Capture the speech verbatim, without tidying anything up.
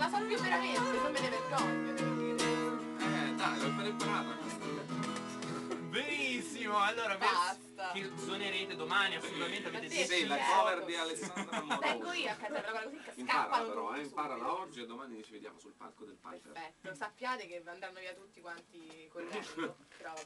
la so più veramente, non me ne vergogno, devo dire. Eh, dai, l'ho appena imparata questa. Benissimo, allora Basta. che suonerete domani assolutamente avete Ma detto. Sì, la cover di Alessandra Amorose. Tengo io a casa la così che Imparala scappano però, eh, tutti imparala subito. oggi e domani ci vediamo sul palco del Piper. Perfetto, sappiate che andranno via tutti quanti correndo, però